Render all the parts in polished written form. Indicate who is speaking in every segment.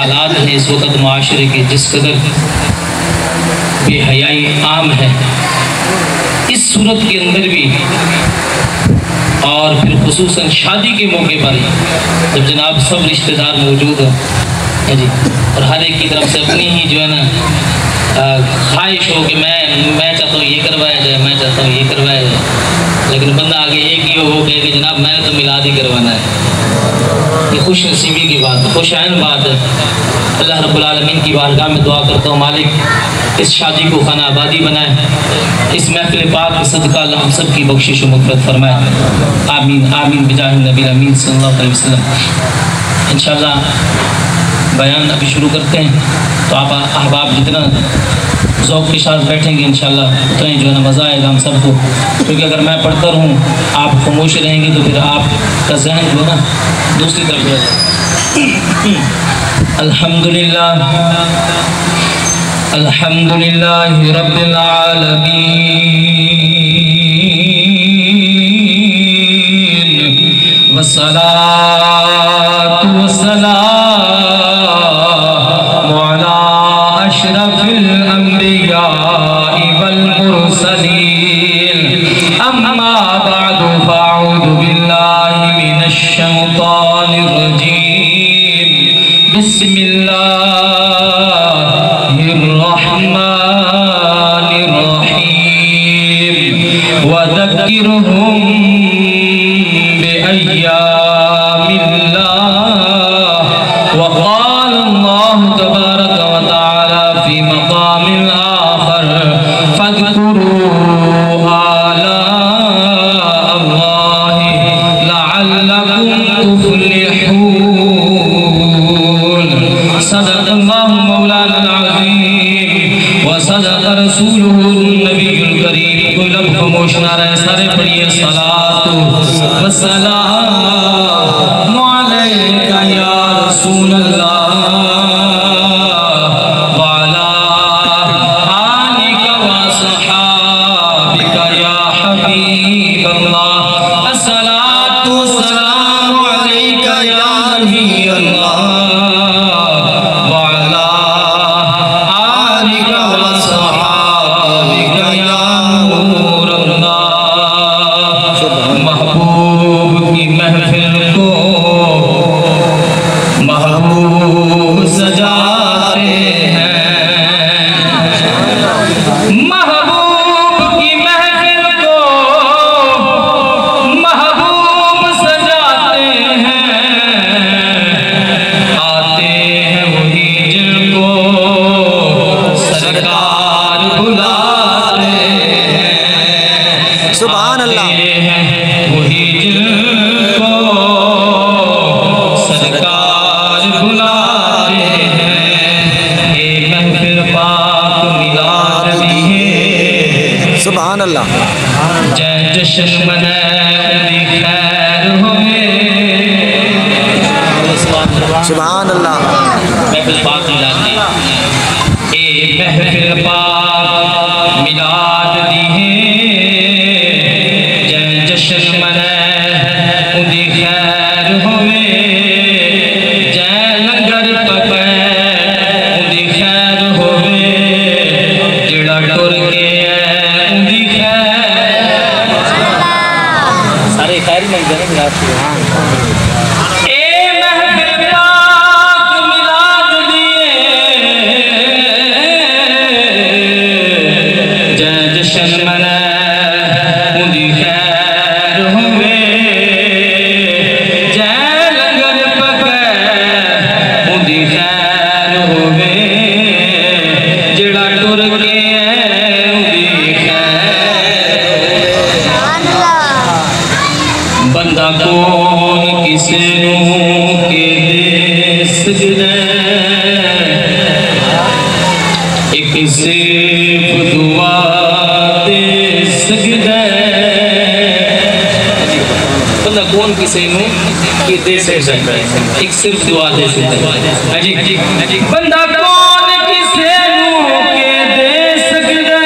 Speaker 1: हालात हैं इस वक्त माशरे के, जिस कदर बेहयाई आम है इस सूरत के अंदर भी, और फिर खुसूसन शादी के मौके पर जब जनाब सब रिश्तेदार मौजूद हैं जी, और हर एक की तरफ से अपनी ही जो है ना ख्वाहिश हो कि मैं चाहता हूँ ये करवाया जाए, मैं चाहता हूँ ये करवाया जाए, लेकिन बंदा आगे एक ही हो कहे कि जनाब मैंने तो मिलाद ही करवाना है। ये खुश नसीबी की बात है, खुश आइन बात है। अल्लाह रब्बुल आलमीन की बारगाह में दुआ करता हूँ मालिक इस शादी को खाना आबादी बनाए, इस महफिल पाक के सदका अल्लाह हम सब की बख्शिश व मग़फ़िरत फरमाए। आमीन आमीन बिजाह नबी अमीन सल्लल्लाहु अलैहि वसल्लम। इंशाअल्लाह बयान अभी शुरू करते हैं, तो आप अहबाब जितना ज़ौक़ के साथ बैठेंगे इंशाअल्लाह उतना ही जो है ना मज़ा आएगा हम सबको, क्योंकि अगर मैं पढ़ता रहूँ आप खामोश रहेंगे तो फिर आपका जहन जो है ना दूसरी तरफ हो जाएगा। अल्हम्दुलिल्लाह अल्हम्दुलिल्लाहि रब्बिल आलमीन वस्सलातु वस्सलामु अला अशरफिल अंबिया वल मुरसलीन, अम्मा बअदु फअऊज़ु बिल्लाहि मिनश शैतानिर रजीम, बिस्मिल्लाहिर रहमानिर रहीम, वज़क्किरहुम बिअय्यामिल्लाह, वक़ाल अल्लाहु तबारक व तआला फ़ी मक़ामिल आख़र, फ़ज़कुरू आला अल्लाहि लअल्लकुम तुफ़्लिहून। सदक़ल्लाहु मौलाना अज़ीम व सदक़ रसूलुहुन नबियुल करीम। कोई लब खामोश ना रहे, सारे पढ़िए सलातु व सलामु अलैका या रसूल अल्लाह व अला आलिका व सहाबिका या हबीब अल्लाह। अस्सलातु वस्सलामु अलैका या नबी अल्लाह व अला आलिका व सहाबिका या नूर अल्लाह। महबूब की महफिल को महबूब सजाते हैं, महबूब की महफिल को महबूब सजाते हैं, आते हैं वही जिनको सरकार बुलाते हैं। सुभान अल्लाह। वही जिनको सरकार बुलाते हैं, ये महफिल पाक मिलाद दी है। सुभान अल्लाह। जय जश्न मनाए खैर होवे। सुभान अल्लाह। महफिल पाक मिलाद दी, ये महफिल पाक मिलाद दी है। जय जश्न मनाए उदी खैर होवे, जय लंगर पकै उदी खैर होवे, जेड़ा टुर के उदी खैर। सारे खैर ही मिल जाने मिलाद से। ए महफिल पाक मिलाद दिए, जय जश्न मनाए उदी खैर होवे, जय लंगर पकै उदी खैर होवे, जेड़ा टुर के उदी खैर। बंदा कौन किसे के दे सकदा, एक सिर्फ दुआ दे सकदा। बंदा कौन किसे के दे सकदा, एक सिर्फ दुआ दे सकदा। हाजी बंदा कौन किसे के दे सकदा,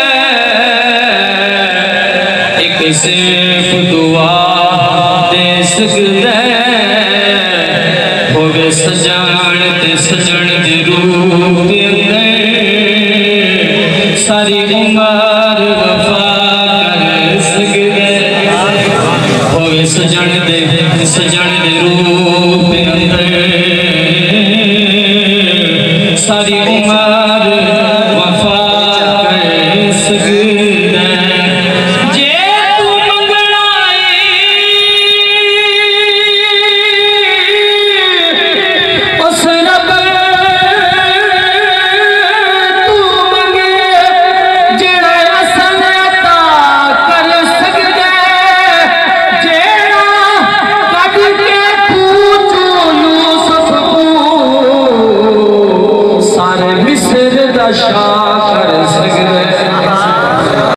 Speaker 1: एक सिर्फ दुआ दे सकदा। होवे सजान ते सजन दे रूप अंदर सारी उम्र वफा कर सकदे होवे सजन दे रूप अंदर